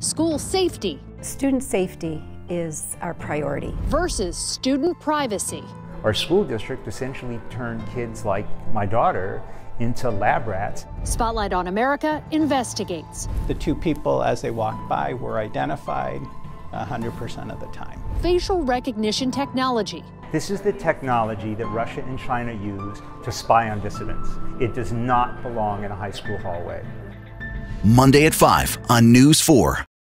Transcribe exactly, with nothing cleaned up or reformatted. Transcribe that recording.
school safety Student safety is our priority versus student privacy. Our school district essentially turned kids like my daughter into lab rats. Spotlight on America investigates. The two people, as they walked by, were identified one hundred percent of the time. Facial recognition technology. This is the technology that Russia and China use to spy on dissidents. It does not belong in a high school hallway. Monday at five on News four.